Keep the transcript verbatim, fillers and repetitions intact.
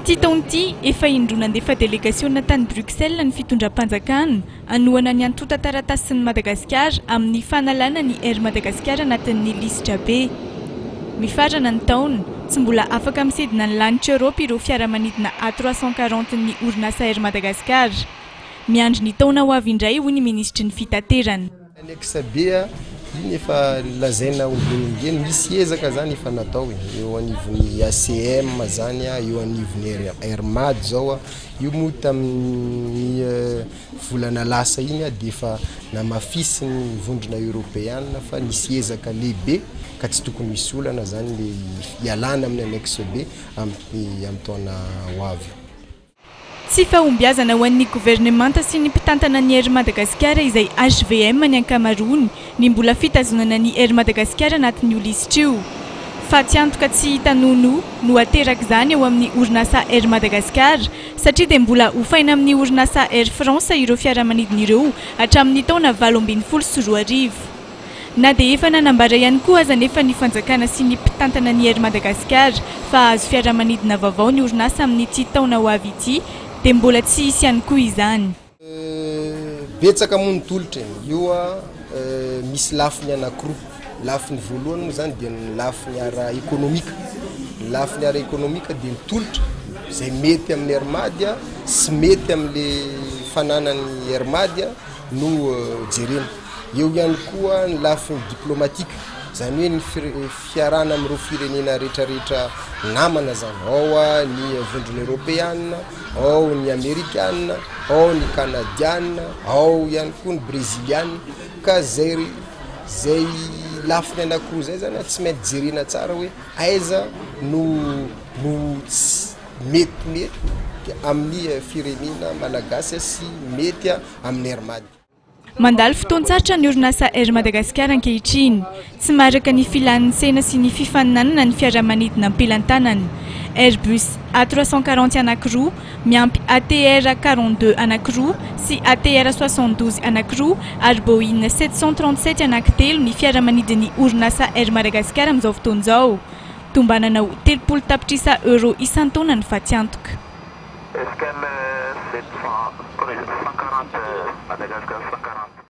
Ty taona ity efa indro nandefa délégation tany Bruxelles ny fitondram-panjakana anoana ny antota taratasy ny Madagasikara amin'ny fanalana ny Air Madagasikara anatin'ny lisitra be. Mifarana ny taona, tsy mbola afaka misidina ny lanitra Europe ireo fiaramanidina A trois cent quarante ny orinasa Air Madagasikara. Miandry ny taona ho avy indray hoy ny ministry ny fitaterana. Iny efa lazaina ombelongeny misy ezaka zany efa natao eo anivon'ny A C M zany eo anivon'ny Airmad zao io moa tamin'ny volana lasa iny dia efa namafisy ny vondrona européenne fa nisy ezaka lehibe ka tsy tokony misy olana zany le ialana amin'ny annexe B amin'ny taona ho avy. Tsy fahombiazana ho an'ny gouvernemanta sy ny mpitantana ny Air Madagasikara izay H V M ny ankamaroany ny mbola fitazonana ny Air Madagasikara anatin'io lisitra io. Fa tsy antoka tsy tanono no ateraka izany eo amin'ny orinasa Air Madagasikara satria dia mbola hofaina amin'ny orinasa Air France ireo fiaramanidina ireo hatramin'ny taona valo ambin'ny folo sy roa arivo. Na dia efa nanambara ihany koa aza nefa ny fanjakana sy ny mpitantana ny Air Madagasikara fa azo fiaramanidina vaovao ny orinasa amin'ny ty taona ho avy ity dia mbola tsy hisy ihany koa izany. Betsaka moa ny tolotra io misy lafiny anankiroa. Lafiny voalohany moa zany dia ny lafiny ara ekonomika. Ny lafiny ara ekonomika dia ny tolotra izay mety amin'ny Airmadia sy mety amin'le fananan'ny Airmadia no jerena. Eo ihany koa ny lafiny diplomatika. Zany hoe ny fiarana amin'ireo firenena rehetrarehetra namana zany ao ny vondrona européenne, ao ny amerikana, ao ny kanadiana, ao ihany koa ny brésiliana ka zay zay lafiny anankiroa zay zany tsy maintsy jerena tsara hoe aiza no no mety mety amin'ny firenena malagasy sy mety amin'ny Airmadia. Mandalo fotoan-tsaratra ny orinasa Air Madagasikara ankehitriny, tsy maraka ny filan'ny sena sy ny fifaninanana ny fiaramanidina ampelantanany. Airbus A trois cent quarante anankiroa, miampy A T R quarante-deux anankiroa sy A T R soixante-douze anankiroa ary Boeing sept cent trente-sept anankitelo ny fiaramanidin'ny orinasa Air Madagasikara amin'izao fotoan'izao. Tombanana ho telopolo tapitrisa euro isan-taona ny faty antoka. Est-ce qu'elle sept cent quarante Madagascar